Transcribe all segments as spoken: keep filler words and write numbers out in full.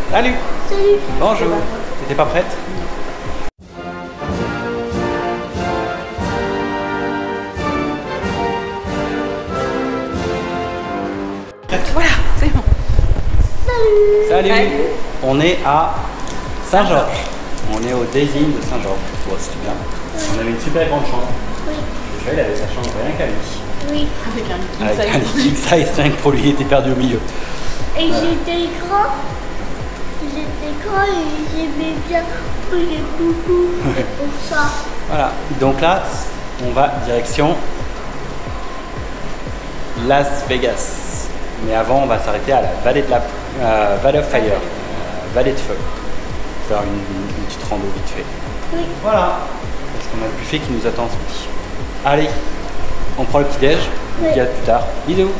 Salut. Salut. Bonjour. T'étais pas prête? Prête? Voilà, c'est bon. Salut. Salut. Salut. On est à Saint-Georges. On est au Daisy de Saint-Georges. Ouais, c'était bien. On avait une super grande chambre. Oui. Joël avait sa chambre rien qu'à lui. Oui. Avec un king Avec un size. king size, rien que pour lui, il était perdu au milieu. Et j'étais grand. J'étais grand et j'aimais bien les beaucoup. C'est pour ça. Voilà. Donc là, on va direction Las Vegas. Mais avant, on va s'arrêter à la vallée de la euh, Valley of Fire, euh, vallée de feu. Faire une, une, une petite rando vite fait. Oui. Voilà. Parce qu'on a le buffet qui nous attend ce midi. Allez, on prend le petit déj. On se dit à plus tard. Bisous.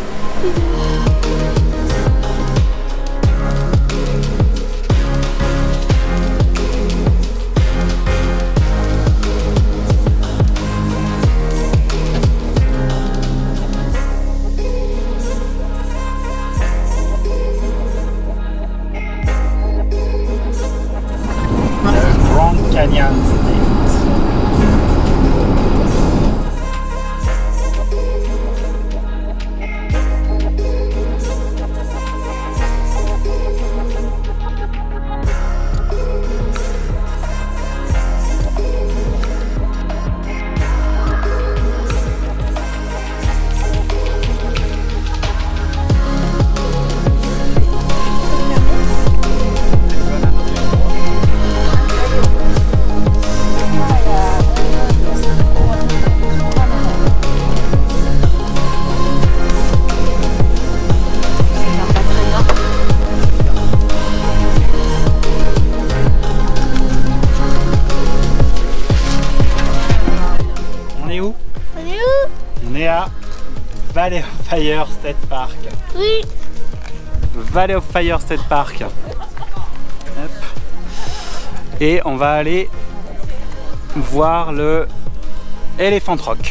Grand Canyon State. On est où? On est où? On est à Valley of Fire State Park. Oui. Valley of Fire State Park. Hop. Et on va aller voir le Elephant Rock.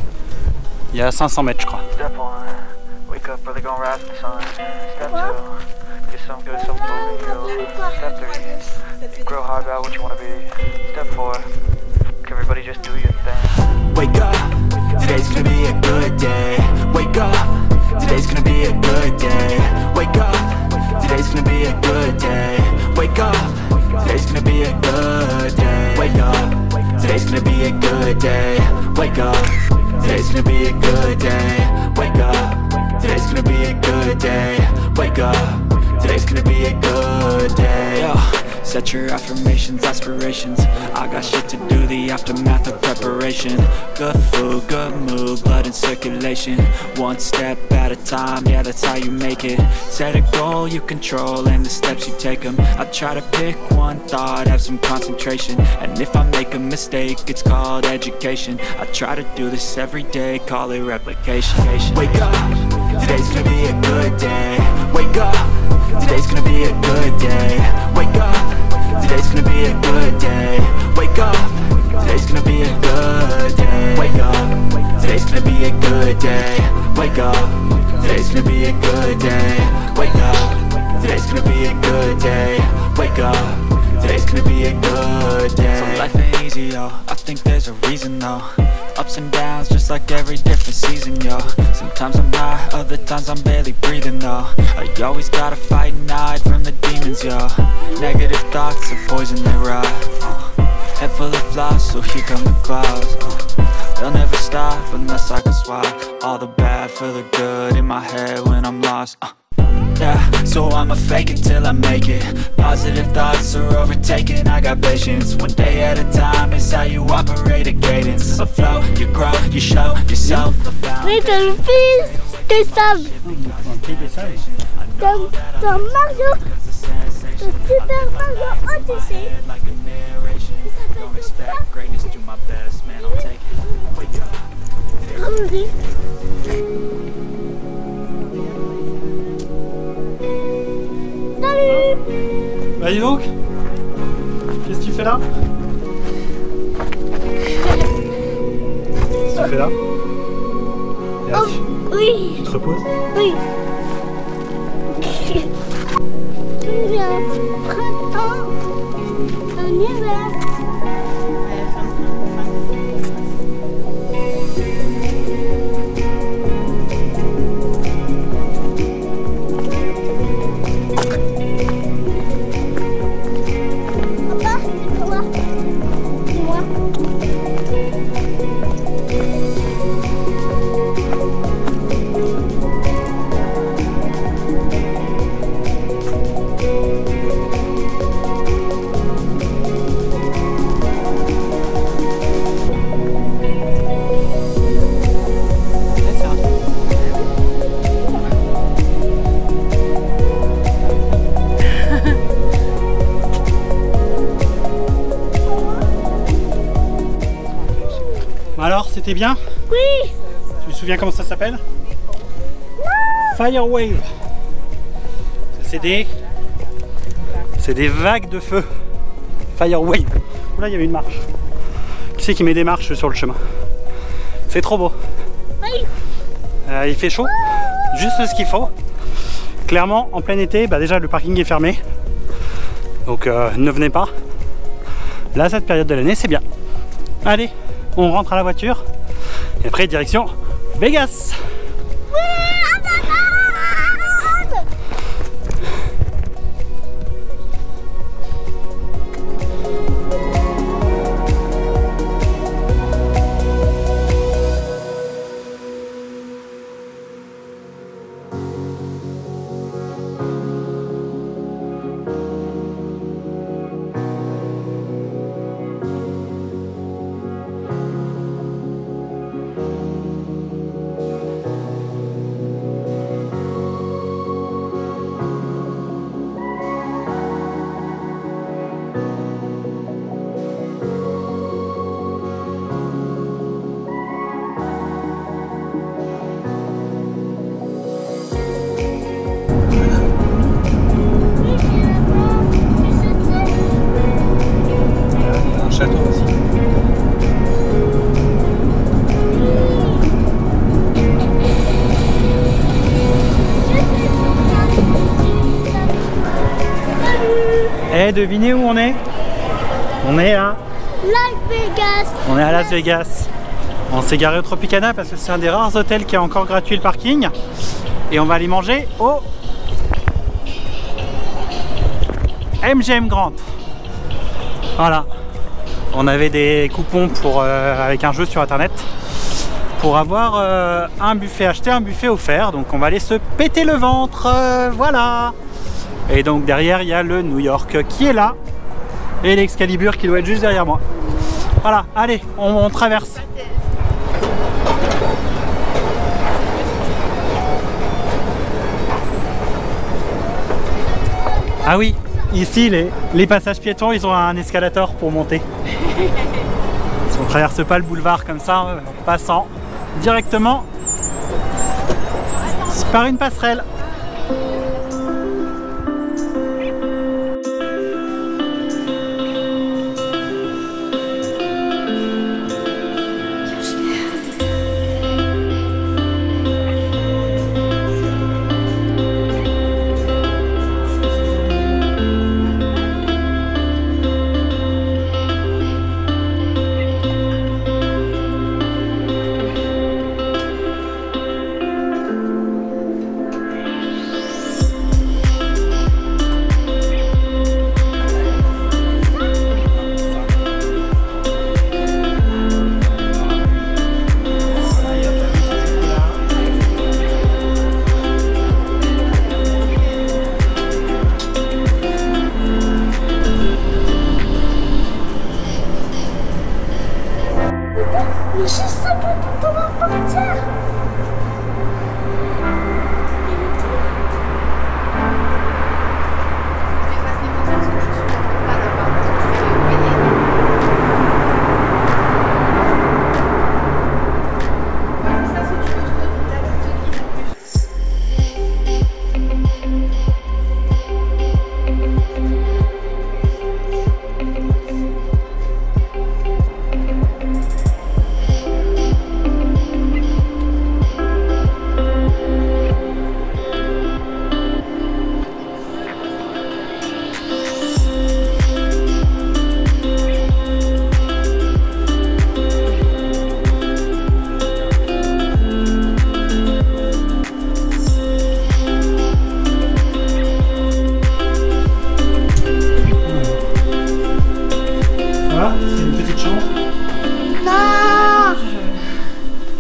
Il y a cinq cents mètres, je crois. Step one, wake up early, gonna rise with the sun. Step two, get some good, some food in you. Step three, grow hard about what you wanna be. Step four, everybody just do your thing. Wake up, today's gonna be a good day. Wake up, today's gonna be a good day. Wake up, today's gonna be a good day. Wake up, today's gonna be a good day. Wake up, today's gonna be a good day. Wake up, today's gonna be a good day. Wake up, today's gonna be a good day. Wake up, today's gonna be a good day. Yo, set your affirmations, aspirations. I got shit to do, the aftermath of preparation. Good food, good mood, blood in circulation. One step at a time, yeah, that's how you make it. Set a goal you control and the steps you take them. I try to pick one thought, have some concentration. And if I make a mistake, it's called education. I try to do this every day, call it replication. Wake up, today's gonna be a good day. Wake up, today's gonna be a good day. Wake up, today's gonna be a good day. Wake up, today's gonna be a good day. Wake up, today's gonna be a good day. Wake up, today's gonna be a good day. Wake up, today's gonna be a good day. Wake up, today's gonna be a good day. So life ain't easy, yo, I think there's a reason though. Ups and downs, just like every different season, yo. Sometimes I'm high, other times I'm barely breathing, though. I always gotta fight and hide from the demons, yo. Negative thoughts are poison, they rot. uh, Head full of flies, so here come the clouds. uh, They'll never stop unless I can swap all the bad for the good in my head when I'm lost. uh, Yeah, so I'ma fake it till I make it. Positive thoughts are overtaken, I got patience. One day at a time is how you operate a cadence. A flow, you grow, you show yourself a Mais dans le fils de sable. Dans, dans Mario. Dans Super Mario Odyssey. Don't expect greatness, do my best, man, I'll take it. Wake up. Comme dit. Salut. Bah dis donc, qu'est-ce que tu fais là? Qu'est-ce que tu fais là? T'es Oh, assis? oui. Tu te reposes? Oui. Viens. printemps, en hiver. Papa, c'est quoi? Dis-moi. Alors, c'était bien? Oui. Tu te souviens comment ça s'appelle? Fire Wave. C'est des... C'est des vagues de feu. Fire Wave. Là, il y avait une marche. Qui c'est qui met des marches sur le chemin? C'est trop beau. Oui. Euh, il fait chaud, juste ce qu'il faut. Clairement, en plein été, bah déjà le parking est fermé. Donc euh, ne venez pas. Là, cette période de l'année, c'est bien. Allez, on rentre à la voiture. Et après, direction Vegas. Château aussi. Eh, devinez où on est? On est à Las Vegas. On est à Las Vegas. On s'est garé au Tropicana parce que c'est un des rares hôtels qui a encore gratuit le parking. Et on va aller manger au M G M Grand. Voilà. On avait des coupons pour, euh, avec un jeu sur internet pour avoir euh, un buffet acheté, un buffet offert. Donc on va aller se péter le ventre. Euh, voilà. Et donc derrière il y a le New York qui est là. Et l'Excalibur qui doit être juste derrière moi. Voilà, allez, on, on traverse. Ah oui, ici les, les passages piétons, ils ont un escalator pour monter. On ne traverse pas le boulevard comme ça, en passant directement par une passerelle.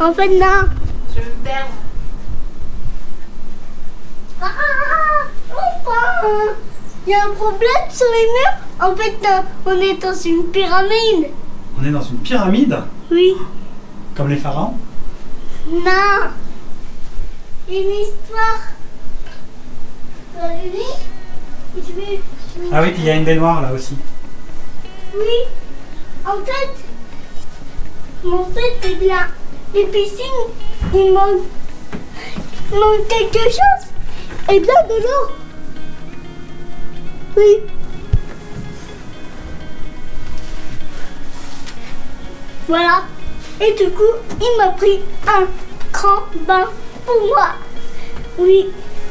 En fait, non. Je vais me perdre. Ah, enfin, il y a un problème sur les murs. En fait, non, on est dans une pyramide. On est dans une pyramide? Oui. Comme les pharaons? Non. Une histoire. Vous avez vu? Je vais... Ah oui, puis il y a une baignoire là aussi. Oui. En fait, en fait, c'est bien. Les piscines, il manque, il manque quelque chose. Et bien de l'eau. Oui. Voilà. Et du coup, il m'a pris un grand bain pour moi. Oui.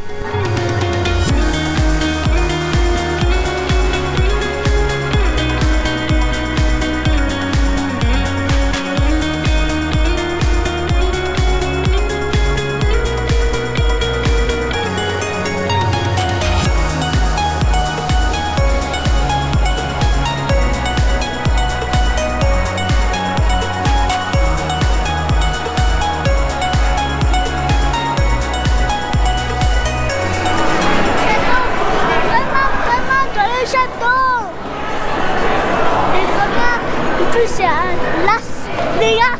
Château. Et vraiment, en plus c'est un Las Vegas.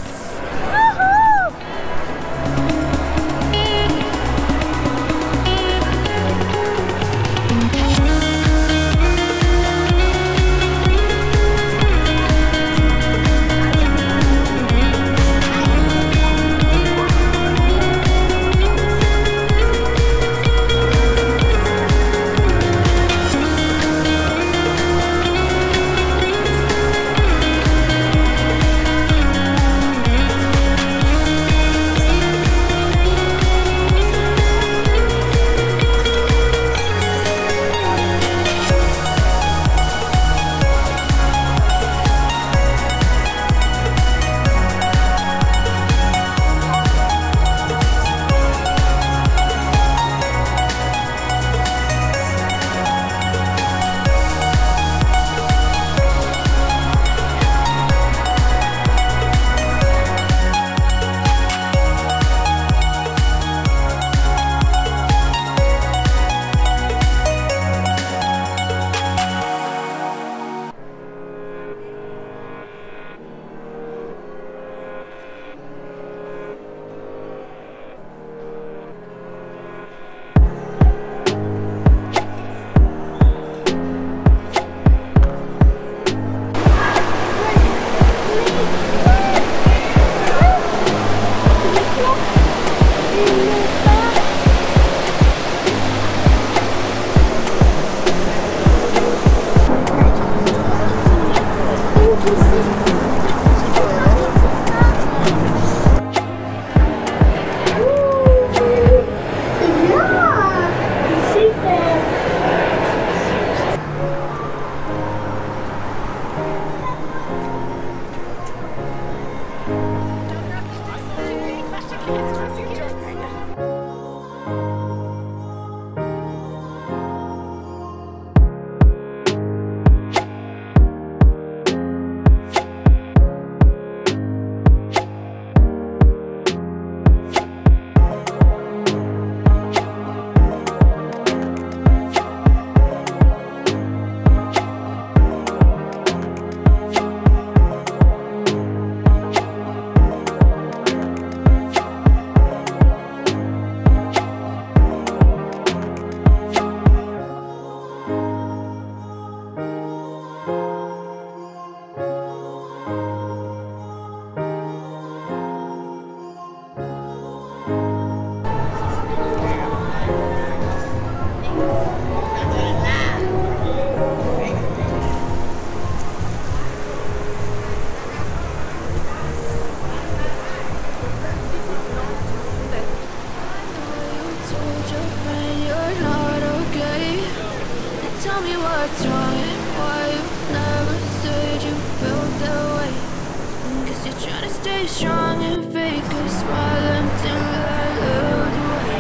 what's wrong and why you never said you felt that way. Cause you're trying to stay strong and fake a smile until I look away.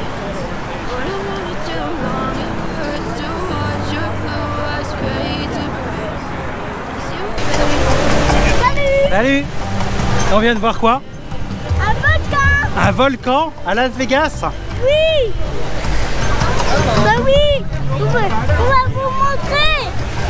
But I wanted too long, it hurts to watch your blue eyes fade to gray. As you fade. Salut! Salut! On vient de voir quoi? Un volcan! Un volcan à Las Vegas? Oui. Bah oui. On va, on va vous montrer.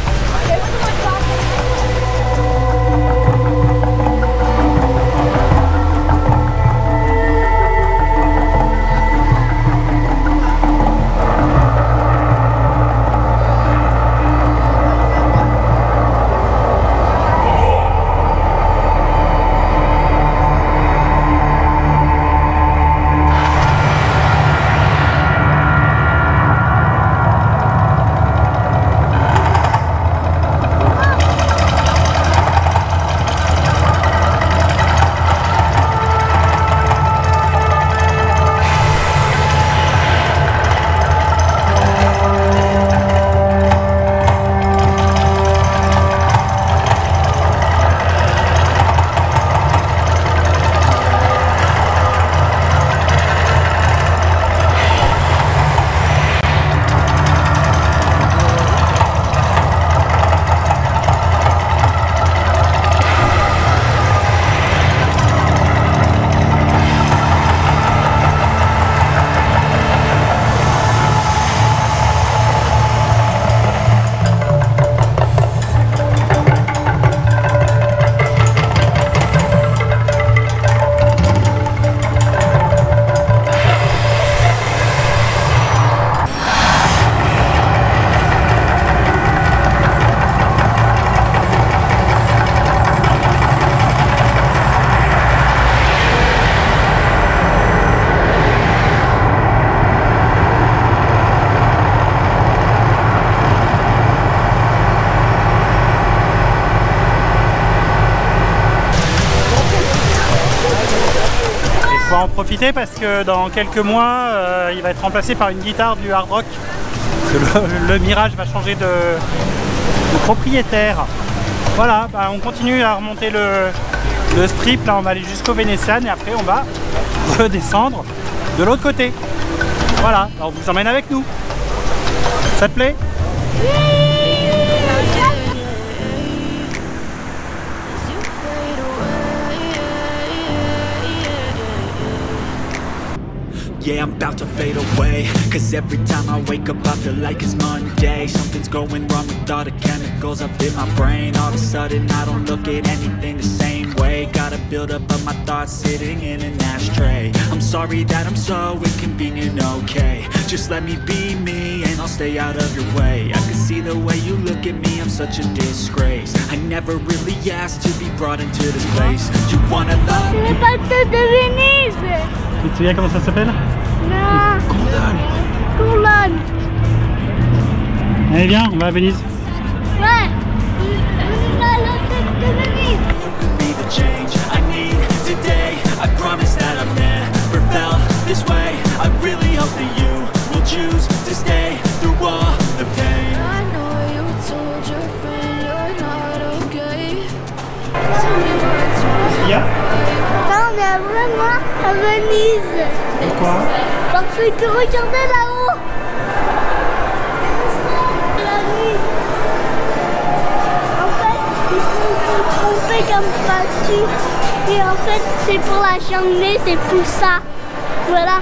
On va en profiter parce que dans quelques mois, euh, il va être remplacé par une guitare du hard rock. Parce que le, le Mirage va changer de, de propriétaire. Voilà, bah on continue à remonter le, le strip. Là, on va aller jusqu'au Vénétian et après, on va redescendre de l'autre côté. Voilà, alors on vous emmène avec nous. Ça te plaît? Yeah, I'm about to fade away, cause every time I wake up I feel like it's Monday. Something's going wrong with all the chemicals up in my brain. All of a sudden I don't look at anything the same way. Gotta build up of my thoughts sitting in an ashtray. I'm sorry that I'm so inconvenient, okay. Just let me be me and I'll stay out of your way. I can see the way you look at me, I'm such a disgrace. I never really asked to be brought into this place. You wanna love me? Le bateau de Venise. Tu te souviens comment ça s'appelle? Non. Condole. Allez viens, on va à Venise. Ouais. On va à l'hôtel de Venise. Be the change I need today. I promise that I've never felt this way. I really hope that you will choose to stay through all the pain. I know you told your friend you're not okay. Tell me what's wrong. Yeah. Là, on est vraiment à Venise. Pourquoi? Parce que regardez là-haut. La nuit. En fait, ils se sont trompés comme peinture. Et en fait, c'est pour la cheminée, c'est pour ça. Voilà.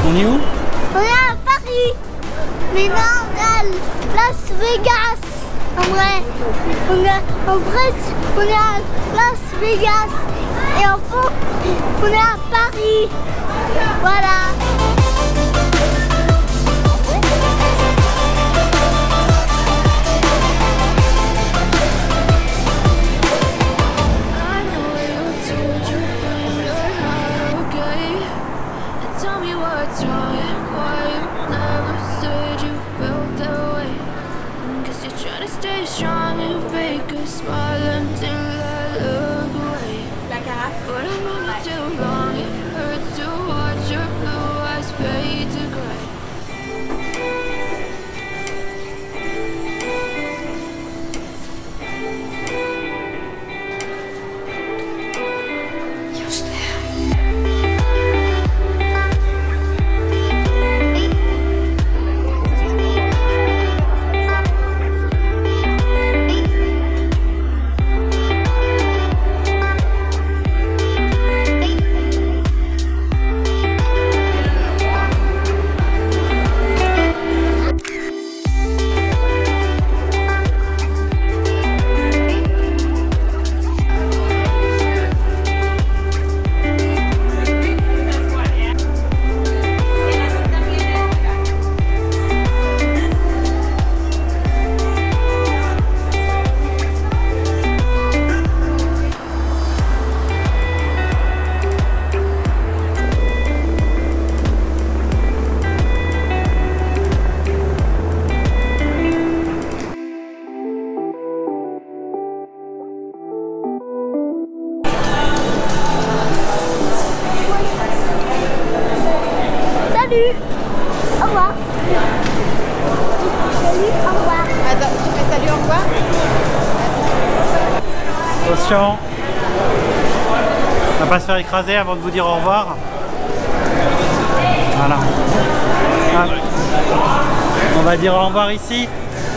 On est où? On est à Paris. Mais non, on est à Las Vegas. En vrai, on est, en vrai, on est à Las Vegas. Et en fond, on est à Paris. Voilà. Stay strong and fake a smile until I look away. La carafe. But I'm only too long. It hurts to watch your blue eyes fade to gray. Salut. Au revoir. Salut, au revoir. Attends, tu fais salut, au revoir. Attention. On va pas se faire écraser avant de vous dire au revoir. Voilà. Hop. On va dire au revoir ici.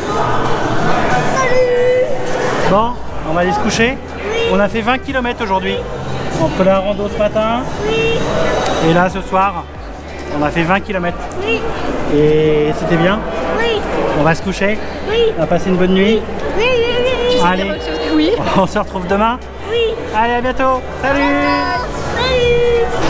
Salut. Bon, on va aller se coucher. Oui. On a fait vingt kilomètres aujourd'hui. Entre la rando ce matin Oui. et là ce soir. On a fait vingt kilomètres. Oui. Et c'était bien. Oui. On va se coucher. Oui. On va passer une bonne nuit. Oui, oui, oui, oui. Allez, Oui. on se retrouve demain. Oui. Allez, à bientôt. Salut. Salut.